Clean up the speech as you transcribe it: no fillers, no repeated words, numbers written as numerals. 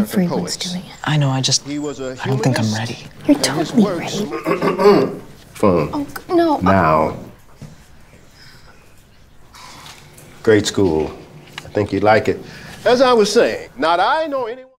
Everyone's doing it. I know, I don't think I'm ready. You're totally ready. Phone. Oh, no. Now. Great school. I think you'd like it. As I was saying, not I nor anyone.